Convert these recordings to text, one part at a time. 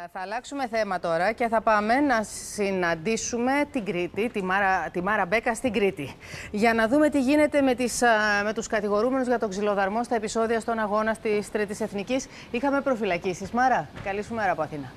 Θα αλλάξουμε θέμα τώρα και θα πάμε να συναντήσουμε την Κρήτη, τη Μάρα Μπέκα στην Κρήτη. Για να δούμε τι γίνεται με τους κατηγορούμενους για τον ξυλοδαρμό στα επεισόδια στον αγώνα της Τρίτης Εθνικής. Είχαμε προφυλακίσεις. Μάρα, καλή σου μέρα από Αθήνα.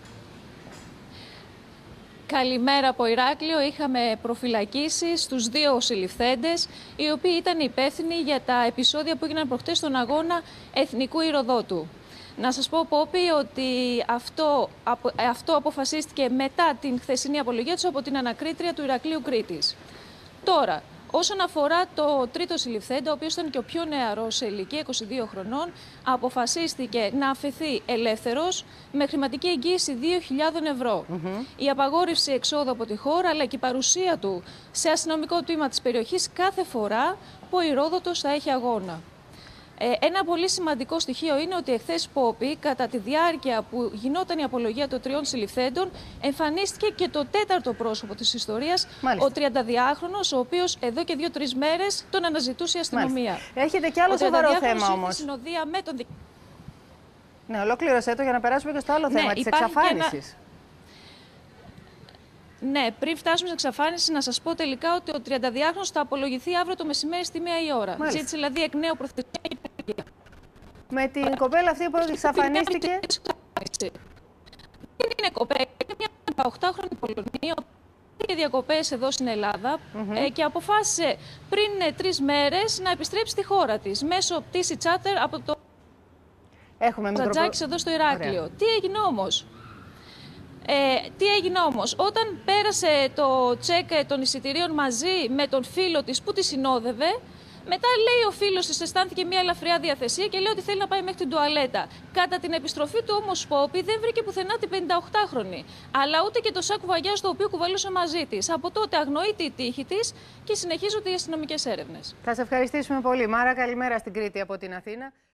Καλημέρα από Ηράκλειο. Είχαμε προφυλακίσεις στους δύο συλληφθέντες, οι οποίοι ήταν υπεύθυνοι για τα επεισόδια που έγιναν προχτές στον αγώνα Εθνικού Ηροδότου. Να σας πω, Πόπη, ότι αυτό αποφασίστηκε μετά την χθεσινή απολογία του από την ανακρίτρια του Ηρακλείου Κρήτης. Τώρα, όσον αφορά το τρίτο συλληφθέντα, ο οποίος ήταν και ο πιο νεαρός σε ηλικία 22 χρονών, αποφασίστηκε να αφαιθεί ελεύθερος με χρηματική εγγύηση 2.000 ευρώ. Η απαγόρευση εξόδου από τη χώρα, αλλά και η παρουσία του σε αστυνομικό τμήμα της περιοχής κάθε φορά που ο Ηρόδοτος θα έχει αγώνα. Ένα πολύ σημαντικό στοιχείο είναι ότι εχθές, Πόπη, κατά τη διάρκεια που γινόταν η απολογία των τριών συλληφθέντων, εμφανίστηκε και το τέταρτο πρόσωπο της ιστορίας, ο 32χρονος, ο οποίος εδώ και 2-3 μέρες τον αναζητούσε η αστυνομία. Μάλιστα. Έχετε κι άλλο σοβαρό θέμα όμως. Συνοδεία με τον... Ναι, ολοκλήρωσέ το για να περάσουμε και στο άλλο θέμα της εξαφάνισης. Ναι, πριν φτάσουμε στην εξαφάνιση, να σας πω τελικά ότι ο 32χρονος θα απολογηθεί αύριο το μεσημέρι στη 1 η ώρα. Ζήτησε δηλαδή εκ νέου προθεσμία. Με την κοπέλα αυτή που εξαφανίστηκε. Δεν είναι κοπέλα, είναι μια 18χρονη Πολωνία που είχε διακοπές εδώ στην Ελλάδα και αποφάσισε πριν 3 μέρες να επιστρέψει στη χώρα της μέσω πτήση τσάρτερ από το Τζατζάκης εδώ στο Ηράκλειο. Τι έγινε όμως, όταν πέρασε το τσεκ των εισιτηρίων μαζί με τον φίλο της που τη συνόδευε, μετά λέει ο φίλος της αισθάνθηκε μια ελαφριά διαθεσία και λέει ότι θέλει να πάει μέχρι την τουαλέτα. Κατά την επιστροφή του όμως, Πόπη, δεν βρήκε πουθενά την 58χρονη, αλλά ούτε και το σάκου βαγιάς το οποίο κουβαλούσε μαζί της. Από τότε αγνοείται η τύχη της και συνεχίζονται οι αστυνομικές έρευνες. Θα σε ευχαριστήσουμε πολύ. Μάρα, καλημέρα στην Κρήτη από την Αθήνα.